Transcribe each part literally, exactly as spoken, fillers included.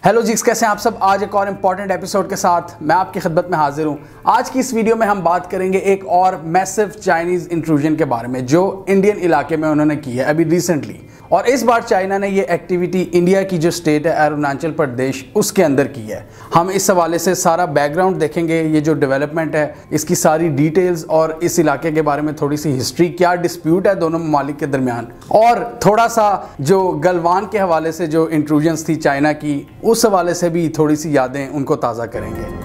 Hello जी, कैसे हैं आप सब। आज एक और इम्पॉर्टेंट एपिसोड के साथ मैं आपकी खिदमत में हाजिर हूं। आज की इस वीडियो में हम बात करेंगे एक और मैसिव चाइनीज इंट्रूजन के बारे में जो इंडियन इलाके में उन्होंने की है अभी रिसेंटली। और इस बार चाइना ने ये एक्टिविटी इंडिया की जो स्टेट है अरुणाचल प्रदेश उसके अंदर की है। हम इस हवाले से सारा बैकग्राउंड देखेंगे, ये जो डेवलपमेंट है इसकी सारी डिटेल्स और इस इलाके के बारे में थोड़ी सी हिस्ट्री, क्या डिस्प्यूट है दोनों ममालिक के दरमियान, और थोड़ा सा जो गलवान के हवाले से जो इंट्रूजन्स थी चाइना की उस हवाले से भी थोड़ी सी यादें उनको ताज़ा करेंगे।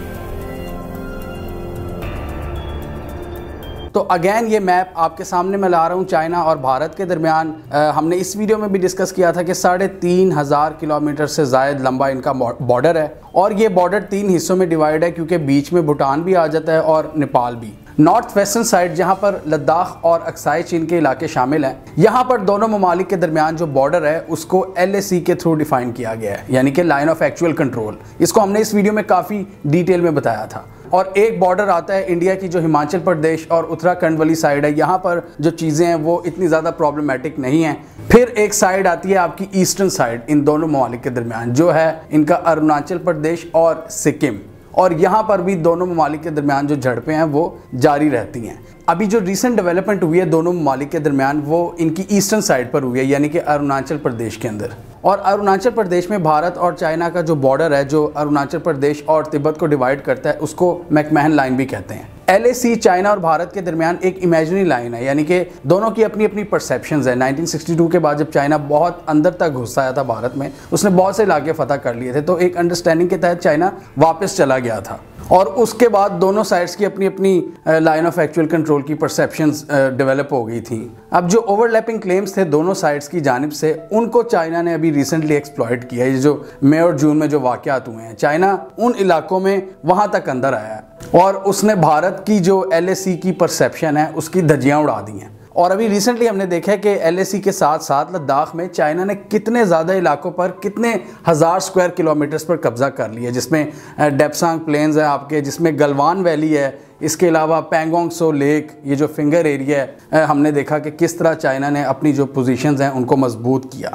तो अगेन ये मैप आपके सामने मैं ला रहा हूँ चाइना और भारत के दरमियान। हमने इस वीडियो में भी डिस्कस किया था कि साढ़े तीन हज़ार किलोमीटर से ज़ायद लंबा इनका बॉर्डर है और ये बॉर्डर तीन हिस्सों में डिवाइड है क्योंकि बीच में भूटान भी आ जाता है और नेपाल भी। नॉर्थ वेस्टर्न साइड जहां पर लद्दाख और अक्साई चीन के इलाके शामिल हैं, यहां पर दोनों ममालिक के दरमियान जो बॉर्डर है उसको एल ए सी के थ्रू डिफाइन किया गया है, यानी कि लाइन ऑफ एक्चुअल कंट्रोल। इसको हमने इस वीडियो में काफ़ी डिटेल में बताया था। और एक बॉर्डर आता है इंडिया की जो हिमाचल प्रदेश और उत्तराखंड वाली साइड है, यहाँ पर जो चीज़ें हैं वो इतनी ज़्यादा प्रॉब्लमेटिक नहीं हैं। फिर एक साइड आती है आपकी ईस्टर्न साइड इन दोनों ममालिक के दरमियान, जो है इनका अरुणाचल प्रदेश और सिक्किम। और यहाँ पर भी दोनों ममालिक के दरमियान जो झड़पें हैं वो जारी रहती हैं। अभी जो रिसेंट डेवलपमेंट हुई है दोनों ममालिक के दरमियान वो इनकी ईस्टर्न साइड पर हुई है, यानी कि अरुणाचल प्रदेश के अंदर। और अरुणाचल प्रदेश में भारत और चाइना का जो बॉर्डर है जो अरुणाचल प्रदेश और तिब्बत को डिवाइड करता है उसको मैकमहन लाइन भी कहते हैं। एल ए सी चाइना और भारत के दरमियान एक इमेजिनरी लाइन है, यानी कि दोनों की अपनी अपनी परसेप्शंस है। नाइनटीन सिक्सटी टू के बाद जब चाइना बहुत अंदर तक घुस आया था भारत में, उसने बहुत से इलाके फतह कर लिए थे, तो एक अंडरस्टैंडिंग के तहत चाइना वापस चला गया था। और उसके बाद दोनों साइड्स की अपनी अपनी लाइन ऑफ एक्चुअल कंट्रोल की परसेप्शंस डेवलप हो गई थी। अब जो ओवरलैपिंग क्लेम्स थे दोनों साइड्स की जानिब से, उनको चाइना ने अभी रिसेंटली एक्सप्लॉइट किया है। जो मई और जून में जो वाक़यात हुए हैं, चाइना उन इलाकों में वहाँ तक अंदर आया है और उसने भारत की जो एल ए सी की परसेप्शन है उसकी धज्जियाँ उड़ा दी हैं। और अभी रिसेंटली हमने देखा है कि एल ए सी के साथ साथ लद्दाख में चाइना ने कितने ज़्यादा इलाकों पर कितने हज़ार स्क्वायर किलोमीटर्स पर कब्जा कर लिया, जिसमें डेप्सांग प्लेन्स है आपके, जिसमें गलवान वैली है, इसके अलावा पैंगोंग सो लेक, ये जो फिंगर एरिया है, हमने देखा कि किस तरह चाइना ने अपनी जो पोजीशंस हैं उनको मजबूत किया।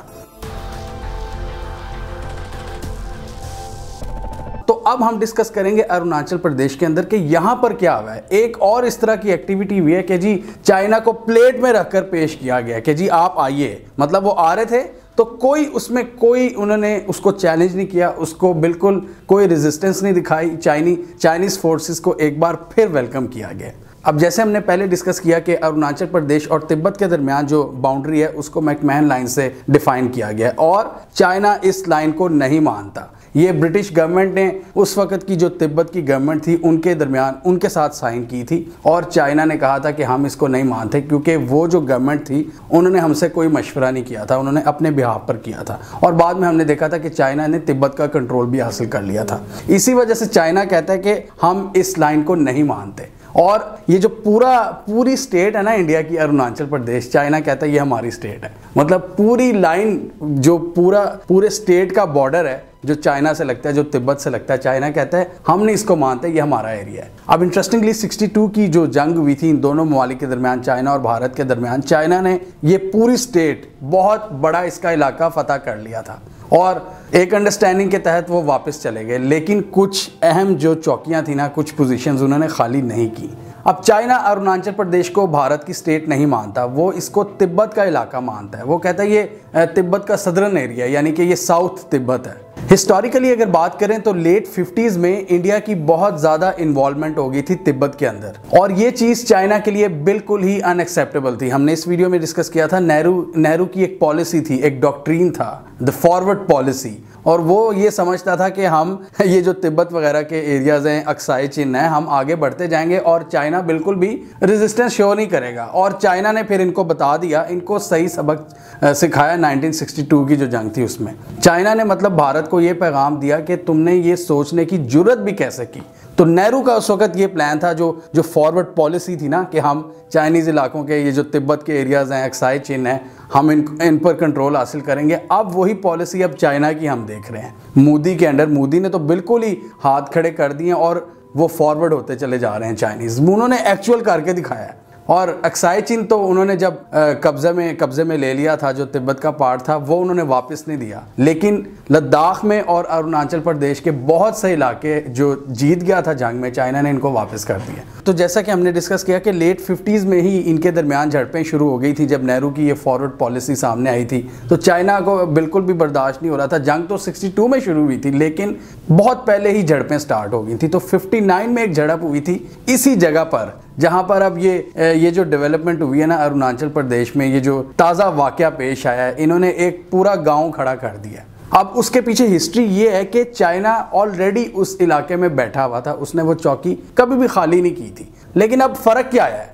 तो अब हम डिस्कस करेंगे अरुणाचल प्रदेश के अंदर कि यहाँ पर क्या हुआ है। एक और इस तरह की एक्टिविटी हुई है कि जी चाइना को प्लेट में रखकर पेश किया गया कि जी आप आइए, मतलब वो आ रहे थे तो कोई उसमें कोई उन्होंने उसको चैलेंज नहीं किया, उसको बिल्कुल कोई रेजिस्टेंस नहीं दिखाई। चाइनी चाइनीज़ फोर्सेस को एक बार फिर वेलकम किया गया। अब जैसे हमने पहले डिस्कस किया कि अरुणाचल प्रदेश और तिब्बत के दरमियान जो बाउंड्री है उसको मैकमहन लाइन से डिफाइन किया गया और चाइना इस लाइन को नहीं मानता। ये ब्रिटिश गवर्नमेंट ने उस वक्त की जो तिब्बत की गवर्नमेंट थी उनके दरमियान उनके साथ साइन की थी और चाइना ने कहा था कि हम इसको नहीं मानते क्योंकि वो जो गवर्नमेंट थी उन्होंने हमसे कोई मशवरा नहीं किया था, उन्होंने अपने बिहाफ पर किया था। और बाद में हमने देखा था कि चाइना ने तिब्बत का कंट्रोल भी हासिल कर लिया था। इसी वजह से चाइना कहता है कि हम इस लाइन को नहीं मानते। और ये जो पूरा पूरी स्टेट है ना इंडिया की, अरुणाचल प्रदेश, चाइना कहता है ये हमारी स्टेट है। मतलब पूरी लाइन जो पूरा पूरे स्टेट का बॉर्डर है जो चाइना से लगता है, जो तिब्बत से लगता है, चाइना कहता है हम नहीं इसको मानते, ये हमारा एरिया है। अब इंटरेस्टिंगली सिक्सटी टू की जो जंग हुई थी इन दोनों ममालिक के दरमियान, चाइना और भारत के दरमियान, चाइना ने ये पूरी स्टेट, बहुत बड़ा इसका इलाका फतह कर लिया था और एक अंडरस्टैंडिंग के तहत वो वापस चले गए। लेकिन कुछ अहम जो चौकियां थी ना, कुछ पोजीशंस उन्होंने खाली नहीं की। अब चाइना अरुणाचल प्रदेश को भारत की स्टेट नहीं मानता, वो इसको तिब्बत का इलाका मानता है। वो कहता है ये तिब्बत का सदर्न एरिया, यानी कि ये साउथ तिब्बत है। हिस्टोरिकली अगर बात करें तो लेट फिफ्टीज़ में इंडिया की बहुत ज़्यादा इन्वॉल्वमेंट हो गई थी तिब्बत के अंदर और ये चीज़ चाइना के लिए बिल्कुल ही अनएक्सेप्टेबल थी। हमने इस वीडियो में डिस्कस किया था, नेहरू नेहरू की एक पॉलिसी थी, एक डॉक्ट्रीन था, द फॉरवर्ड पॉलिसी, और वो ये समझता था कि हम ये जो तिब्बत वगैरह के एरियाज़ हैं, अक्साई चीन है, हम आगे बढ़ते जाएंगे और चाइना बिल्कुल भी रेजिस्टेंस शो नहीं करेगा। और चाइना ने फिर इनको बता दिया, इनको सही सबक सिखाया नाइनटीन सिक्सटी टू की जो जंग थी उसमें। चाइना ने मतलब भारत को ये पैगाम दिया कि तुमने ये सोचने की जुर्रत भी कैसे की। तो नेहरू का उस वक्त ये प्लान था, जो जो फॉरवर्ड पॉलिसी थी ना, कि हम चाइनीज़ इलाकों के ये जो तिब्बत के एरियाज़ हैं, अक्साई चीन है, हम इन इन पर कंट्रोल हासिल करेंगे। अब वही पॉलिसी अब चाइना की हम देख रहे हैं मोदी के अंडर। मोदी ने तो बिल्कुल ही हाथ खड़े कर दिए और वो फॉरवर्ड होते चले जा रहे हैं चाइनीज़। उन्होंने एक्चुअल करके दिखाया है। और अक्साई चीन तो उन्होंने जब कब्जे में कब्जे में ले लिया था, जो तिब्बत का पार्ट था वो उन्होंने वापस नहीं दिया, लेकिन लद्दाख में और अरुणाचल प्रदेश के बहुत से इलाके जो जीत गया था जंग में, चाइना ने इनको वापस कर दिया। तो जैसा कि हमने डिस्कस किया कि लेट फिफ्टीज़ में ही इनके दरमियान झड़पें शुरू हो गई थी। जब नेहरू की ये फॉरवर्ड पॉलिसी सामने आई थी तो चाइना को बिल्कुल भी बर्दाश्त नहीं हो रहा था। जंग तो सिक्सटी टू में शुरू हुई थी, लेकिन बहुत पहले ही झड़पें स्टार्ट हो गई थी। तो फिफ्टी नाइन में एक झड़प हुई थी इसी जगह पर, जहां पर अब ये ये जो डेवलपमेंट हुई है ना अरुणाचल प्रदेश में, ये जो ताज़ा वाकया पेश आया है, इन्होंने एक पूरा गांव खड़ा कर दिया। अब उसके पीछे हिस्ट्री ये है कि चाइना ऑलरेडी उस इलाके में बैठा हुआ था, उसने वो चौकी कभी भी खाली नहीं की थी। लेकिन अब फर्क क्या है?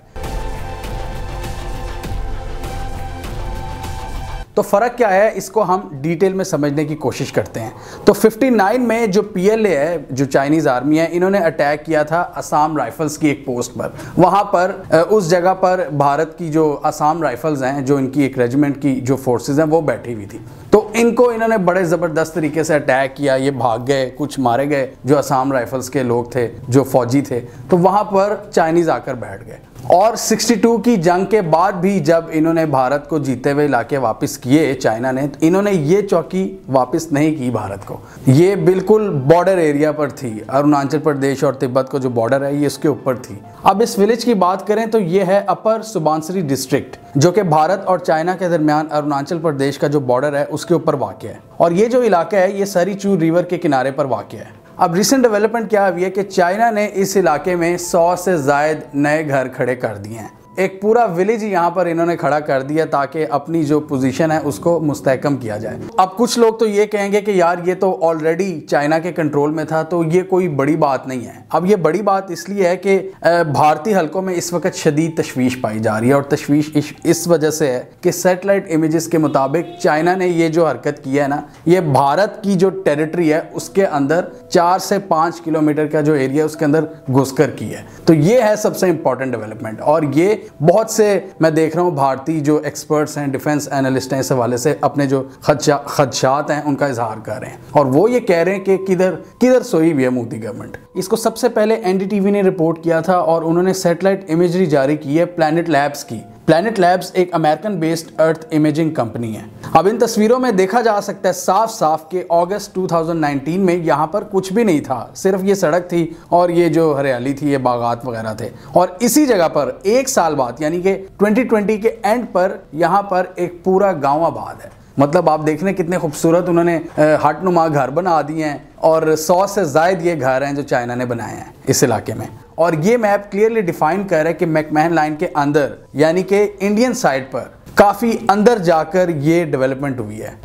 तो फ़र्क क्या है, इसको हम डिटेल में समझने की कोशिश करते हैं। तो फिफ्टी नाइन में जो पीएलए है, जो चाइनीज़ आर्मी है, इन्होंने अटैक किया था असम राइफल्स की एक पोस्ट पर। वहाँ पर उस जगह पर भारत की जो असम राइफल्स हैं, जो इनकी एक रेजिमेंट की जो फोर्सेस हैं, वो बैठी हुई थी। तो इनको इन्होंने बड़े ज़बरदस्त तरीके से अटैक किया, ये भाग गए, कुछ मारे गए जो असम राइफल्स के लोग थे, जो फौजी थे। तो वहाँ पर चाइनीज़ आकर बैठ गए। और सिक्सटी टू की जंग के बाद भी जब इन्होंने भारत को जीते हुए इलाके वापस किए चाइना ने, तो इन्होंने ये चौकी वापस नहीं की भारत को। ये बिल्कुल बॉर्डर एरिया पर थी, अरुणाचल प्रदेश और तिब्बत को जो बॉर्डर है ये इसके ऊपर थी। अब इस विलेज की बात करें तो ये है अपर सुबनसिरी डिस्ट्रिक्ट, जो कि भारत और चाइना के दरमियान अरुणाचल प्रदेश का जो बॉर्डर है उसके ऊपर वाक़ है। और ये जो इलाका है ये सरीचू रिवर के किनारे पर वाक़ है। अब रिसेंट डेवलपमेंट क्या हुई है कि चाइना ने इस इलाके में सौ से ज़ायद नए घर खड़े कर दिए हैं। एक पूरा विलेज यहाँ पर इन्होंने खड़ा कर दिया ताकि अपनी जो पोजीशन है उसको मुस्तहकम किया जाए। अब कुछ लोग तो ये कहेंगे कि यार ये तो ऑलरेडी चाइना के कंट्रोल में था, तो ये कोई बड़ी बात नहीं है। अब ये बड़ी बात इसलिए है कि भारतीय हलकों में इस वक्त शदीद तशवीश पाई जा रही है। और तशवीश इस, इस वजह से है कि सैटेलाइट इमेजेस के मुताबिक चाइना ने ये जो हरकत की है ना, ये भारत की जो टेरिटरी है उसके अंदर चार से पाँच किलोमीटर का जो एरिया उसके अंदर घुसकर की है। तो ये है सबसे इंपॉर्टेंट डेवलपमेंट। और ये बहुत से मैं देख रहा हूँ भारतीय जो एक्सपर्ट्स हैं, डिफेंस एनालिस्ट हैं, इस हवाले से अपने जो खदशा खदशात हैं उनका इजहार कर रहे हैं। और वो ये कह रहे हैं कि किधर किधर सोई हुई है मोदी गवर्नमेंट। इसको सबसे पहले एनडीटीवी ने रिपोर्ट किया था और उन्होंने सैटेलाइट इमेजरी जारी की है प्लैनेट लैब्स की। प्लैनेट लैब्स एक American based earth imaging company है। अब इन तस्वीरों में देखा जा सकता है साफ साफ कि अगस्त टू थाउजेंड नाइनटीन में यहाँ पर कुछ भी नहीं था, सिर्फ ये सड़क थी और ये जो हरियाली थी, ये बागात वगैरह थे। और इसी जगह पर एक साल बाद यानी कि ट्वेंटी ट्वेंटी के एंड पर यहाँ पर एक पूरा गांव आबाद है। मतलब आप देख रहे हैं कितने खूबसूरत उन्होंने हटनुमा घर बना दिए हैं। और सौ से ज़ायद ये घर हैं जो चाइना ने बनाए हैं इस इलाके में। और ये मैप क्लियरली डिफाइन कर रहा है कि मैकमहन लाइन के अंदर यानी कि इंडियन साइड पर काफ़ी अंदर जाकर ये डेवलपमेंट हुई है।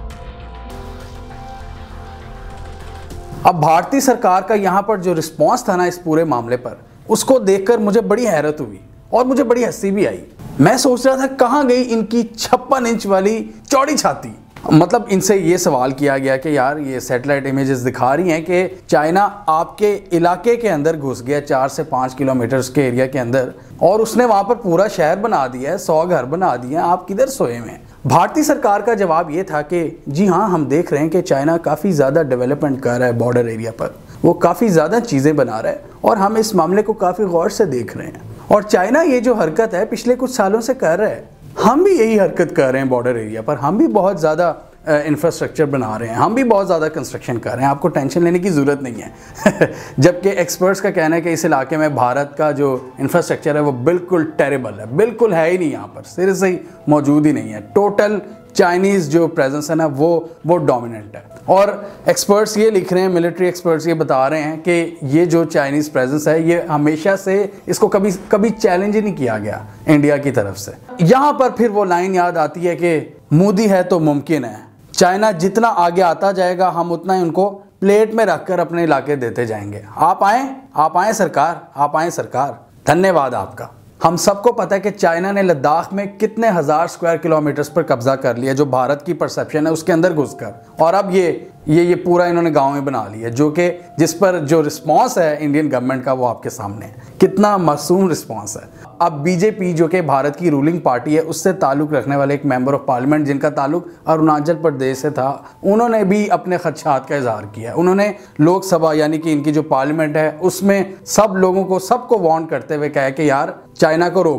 अब भारतीय सरकार का यहाँ पर जो रिस्पॉन्स था ना इस पूरे मामले पर, उसको देखकर मुझे बड़ी हैरत हुई और मुझे बड़ी हंसी भी आई। मैं सोच रहा था कहाँ गई इनकी छप्पन इंच वाली चौड़ी छाती। मतलब इनसे ये सवाल किया गया कि यार ये सैटेलाइट इमेजेस दिखा रही हैं कि चाइना आपके इलाके के अंदर घुस गया, चार से पाँच किलोमीटर के एरिया के अंदर, और उसने वहाँ पर पूरा शहर बना दिया है, सौ घर बना दिए हैं, आप किधर सोए हुए हैं। भारतीय सरकार का जवाब ये था कि जी हाँ, हम देख रहे हैं कि चाइना काफ़ी ज़्यादा डेवलपमेंट कर रहा है बॉर्डर एरिया पर, वो काफ़ी ज़्यादा चीज़ें बना रहा है और हम इस मामले को काफ़ी गौर से देख रहे हैं। और चाइना ये जो हरकत है पिछले कुछ सालों से कर रहा है, हम भी यही हरकत कर रहे हैं बॉर्डर एरिया पर। हम भी बहुत ज़्यादा इंफ्रास्ट्रक्चर बना रहे हैं, हम भी बहुत ज़्यादा कंस्ट्रक्शन कर रहे हैं, आपको टेंशन लेने की ज़रूरत नहीं है। जबकि एक्सपर्ट्स का कहना है कि इस इलाके में भारत का जो इंफ्रास्ट्रक्चर है वो बिल्कुल टेरेबल है, बिल्कुल है ही नहीं, यहाँ पर सिर से ही मौजूद ही नहीं है। टोटल चाइनीज़ जो प्रेजेंस है ना वो वो डोमिनेंट है। और एक्सपर्ट्स ये लिख रहे हैं, मिलिट्री एक्सपर्ट्स ये बता रहे हैं कि ये जो चाइनीज़ प्रेजेंस है ये हमेशा से इसको कभी कभी चैलेंज ही नहीं किया गया इंडिया की तरफ से। यहाँ पर फिर वो लाइन याद आती है कि मोदी है तो मुमकिन है। चाइना जितना आगे आता जाएगा हम उतना ही उनको प्लेट में रखकर अपने इलाके देते जाएंगे। आप आएँ, आप आएँ सरकार, आप आएँ सरकार, धन्यवाद आपका। हम सबको पता है कि चाइना ने लद्दाख में कितने हज़ार स्क्वायर किलोमीटर्स पर कब्जा कर लिया, जो भारत की परसेप्शन है उसके अंदर घुसकर। और अब ये ये ये पूरा इन्होंने गांव में बना लिया, जो कि जिस पर जो रिस्पांस है इंडियन गवर्नमेंट का वो आपके सामने है, कितना मासूम रिस्पांस है। अब बीजेपी जो कि भारत की रूलिंग पार्टी है उससे ताल्लुक़ रखने वाले एक मेंबर ऑफ पार्लियामेंट जिनका ताल्लुक अरुणाचल प्रदेश से था, उन्होंने भी अपने खदशात का इजहार किया। उन्होंने लोकसभा यानी कि इनकी जो पार्लियामेंट है उसमें सब लोगों को सबको वार्न करते हुए कहा कि यार चाइना को रोक लो,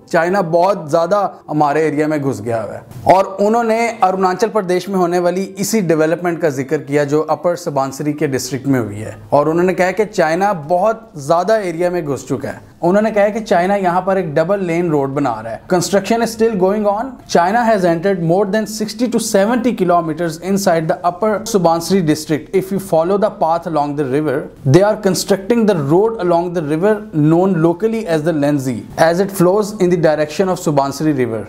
चाइना बहुत ज़्यादा हमारे एरिया में घुस गया हुआ है। और उन्होंने अरुणाचल प्रदेश में होने वाली इसी डेवलपमेंट का जिक्र किया जो अपर सुबनसिरी के डिस्ट्रिक्ट में हुई है, और उन्होंने कहा कि चाइना बहुत ज़्यादा एरिया में घुस चुका है। उन्होंने कहा कि चाइना यहाँ पर एक डबल लेन रोड बना रहा है। Construction is still going on. China has entered more than sixty two seventy kilometres inside the upper Subansiri district. If you follow the path along the river, they are constructing the road along the river known locally as the Lenzi, as it flows in the direction of Subansiri River.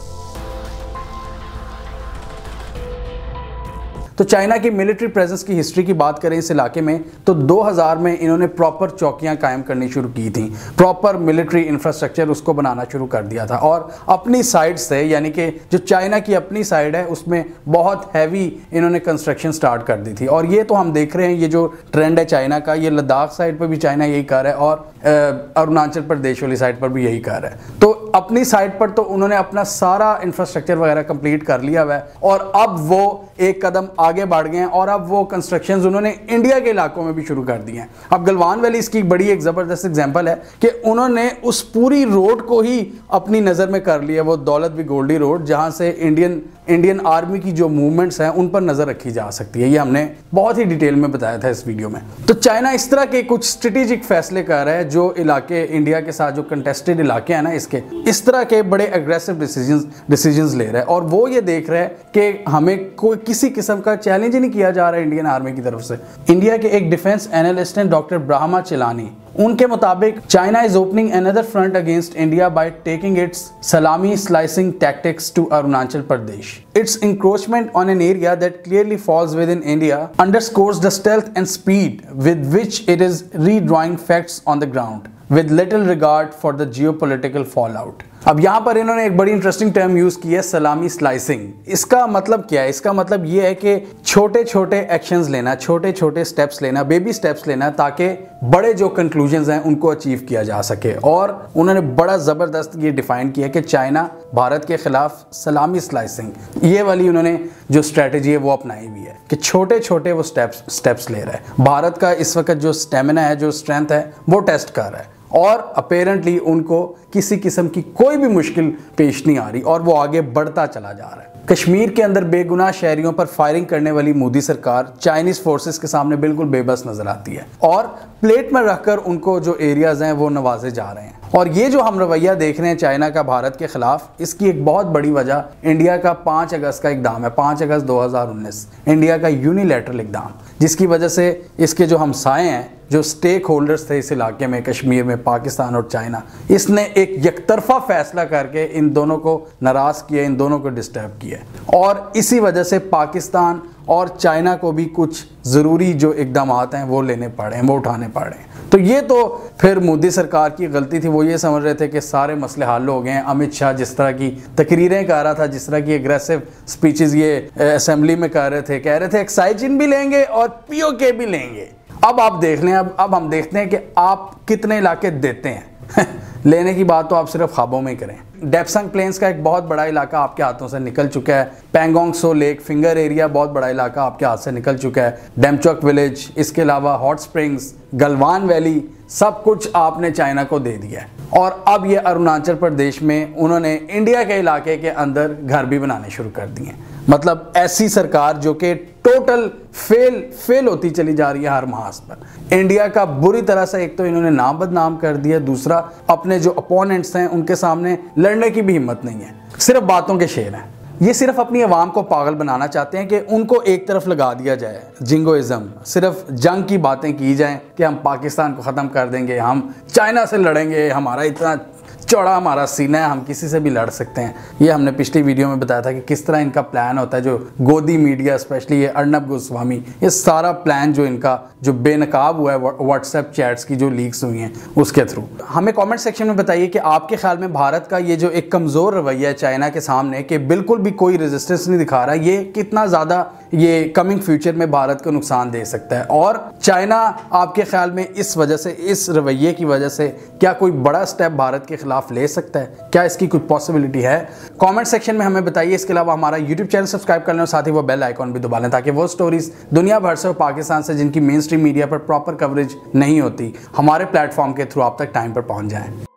तो China की military presence की history की बात करें इस इलाके में तो दो हज़ार में इन्होंने प्रॉपर चौकियां कायम करनी शुरू की थी, प्रॉपर मिलिट्री इंफ्रास्ट्रक्चर उसको बनाना शुरू कर दिया था, और अपनी साइड से यानी कि जो चाइना की अपनी साइड है उसमें बहुत हैवी इन्होंने कंस्ट्रक्शन स्टार्ट कर दी थी। और ये तो हम देख रहे हैं, ये जो ट्रेंड है चाइना का, ये लद्दाख साइड पर भी चाइना यही कर रहा है और अरुणाचल प्रदेश वाली साइड पर भी यही कर रहा है। तो अपनी साइड पर तो उन्होंने अपना सारा इंफ्रास्ट्रक्चर वगैरह कंप्लीट कर लिया हुआ है, और अब वो एक कदम आगे बढ़ गए हैं और अब वो कंस्ट्रक्शंस उन्होंने इंडिया के इलाकों में भी शुरू कर दिए हैं। अब गलवान वैली इसकी बड़ी एक ज़बरदस्त एग्जांपल है कि उन्होंने उस पूरी रोड को ही अपनी नज़र में कर लिया, वो दौलत बी गोल्डी रोड, जहां से इंडियन इंडियन आर्मी की जो मूवमेंट्स हैं उन पर नज़र रखी जा सकती है। ये हमने बहुत ही डिटेल में बताया था इस वीडियो में। तो चाइना इस तरह के कुछ स्ट्रेटेजिक फैसले कर रहा है जो इलाके इंडिया के साथ जो कंटेस्टेड इलाके हैं ना, इसके इस तरह के बड़े एग्रेसिव डिसीजंस डिसीजंस ले रहा है, और वो ये देख रहा है कि हमें कोई किसी किस्म का चैलेंज ही नहीं किया जा रहा है इंडियन आर्मी की तरफ से। इंडिया के एक डिफेंस एनालिस्ट हैं डॉक्टर ब्रह्मा चिलानी, उनके मुताबिक China is opening another front against India by taking its salami slicing tactics to Arunachal Pradesh. Its encroachment on an area that clearly falls within India underscores the stealth and speed with which it is redrawing facts on the ground, with little regard for the geopolitical fallout. अब यहाँ पर इन्होंने एक बड़ी interesting term use की है, सलामी slicing. इसका मतलब क्या है? इसका मतलब ये है कि छोटे छोटे एक्शंस लेना, छोटे छोटे स्टेप्स लेना, बेबी स्टेप्स लेना, ताकि बड़े जो कंक्लूजन्स हैं उनको अचीव किया जा सके। और उन्होंने बड़ा ज़बरदस्त ये डिफाइन किया कि चाइना भारत के खिलाफ सलामी स्लाइसिंग, ये वाली उन्होंने जो स्ट्रेटजी है वो अपनाई हुई है कि छोटे छोटे वो स्टेप्स स्टेप्स ले रहा है। भारत का इस वक्त जो स्टेमिना है, जो स्ट्रेंथ है, वो टेस्ट कर रहा है, और अपेरेंटली उनको किसी किस्म की कोई भी मुश्किल पेश नहीं आ रही और वो आगे बढ़ता चला जा रहा है। कश्मीर के अंदर बेगुनाह शहरियों पर फायरिंग करने वाली मोदी सरकार चाइनीज फोर्सेस के सामने बिल्कुल बेबस नजर आती है, और प्लेट में रखकर उनको जो एरियाज हैं वो नवाजे जा रहे हैं। और ये जो हम रवैया देख रहे हैं चाइना का भारत के खिलाफ, इसकी एक बहुत बड़ी वजह इंडिया का पाँच अगस्त का इकदाम है, पाँच अगस्त दो हज़ार उन्नीस, इंडिया का यूनिलैटरल इकदाम, जिसकी वजह से इसके जो हमसाए हैं, जो स्टेक होल्डर्स थे इस इलाके में, कश्मीर में, पाकिस्तान और चाइना, इसने एक यकतरफा फैसला करके इन दोनों को नाराज़ किया, इन दोनों को डिस्टर्ब किया, और इसी वजह से पाकिस्तान और चाइना को भी कुछ ज़रूरी जो इकदाम हैं वो लेने पड़े हैं, वो उठाने पड़े हैं। तो ये तो फिर मोदी सरकार की गलती थी, वो ये समझ रहे थे कि सारे मसले हल हो गए हैं। अमित शाह जिस तरह की तकरीरें कर रहा था, जिस तरह की एग्रेसिव स्पीचेस ये असेंबली में कर रहे थे, कह रहे थे एक्साइजिन भी लेंगे और पीओके भी लेंगे। अब आप देख लें, अब अब हम देखते हैं कि आप कितने इलाके देते हैं लेने की बात तो आप सिर्फ ख्वाबों में करें। डेप्संग प्लेन्स का एक बहुत बड़ा इलाका आपके हाथों से निकल चुका है। Pangong Tso lake, finger area, बहुत बड़ा इलाका आपके हाथ से निकल चुका है। डेमचौक विलेज, इसके अलावा हॉट स्प्रिंग्स, गलवान वैली, सब कुछ आपने चाइना को दे दिया है। और अब ये अरुणाचल प्रदेश में उन्होंने इंडिया के इलाके के अंदर घर भी बनाने शुरू कर दिए। मतलब ऐसी सरकार जो कि टोटल फेल फेल होती चली जा रही है हर महाज पर। इंडिया का बुरी तरह से एक तो इन्होंने नाम बदनाम कर दिया, दूसरा अपने जो अपोनेंट्स हैं उनके सामने लड़ने की भी हिम्मत नहीं है, सिर्फ बातों के शेर हैं। ये सिर्फ अपनी आवाम को पागल बनाना चाहते हैं कि उनको एक तरफ लगा दिया जाए, जिंगोइज्म, सिर्फ जंग की बातें की जाएं कि हम पाकिस्तान को ख़त्म कर देंगे, हम चाइना से लड़ेंगे, हमारा इतना चौड़ा हमारा सीना है, हम किसी से भी लड़ सकते हैं। ये हमने पिछली वीडियो में बताया था कि किस तरह इनका प्लान होता है, जो गोदी मीडिया, स्पेशली ये अर्नब गोस्वामी, ये सारा प्लान जो इनका जो बेनकाब हुआ है व्हाट्सएप चैट्स की जो लीक्स हुई हैं उसके थ्रू। हमें कमेंट सेक्शन में बताइए कि आपके ख्याल में भारत का ये जो एक कमज़ोर रवैया है चाइना के सामने कि बिल्कुल भी कोई रेजिस्टेंस नहीं दिखा रहा, ये कितना ज़्यादा ये कमिंग फ्यूचर में भारत को नुकसान दे सकता है। और चाइना आपके ख्याल में इस वजह से, इस रवैये की वजह से क्या कोई बड़ा स्टेप भारत के खिलाफ ले सकता है? क्या इसकी कुछ पॉसिबिलिटी है? कमेंट सेक्शन में हमें बताइए। इसके अलावा हमारा यूट्यूब चैनल सब्सक्राइब कर लें और साथ ही वो बेल आइकॉन भी दबा लें ताकि वो स्टोरीज दुनिया भर से और पाकिस्तान से जिनकी मेन स्ट्रीम मीडिया पर प्रॉपर कवरेज नहीं होती, हमारे प्लेटफॉर्म के थ्रू आप तक टाइम पर पहुंच जाएं।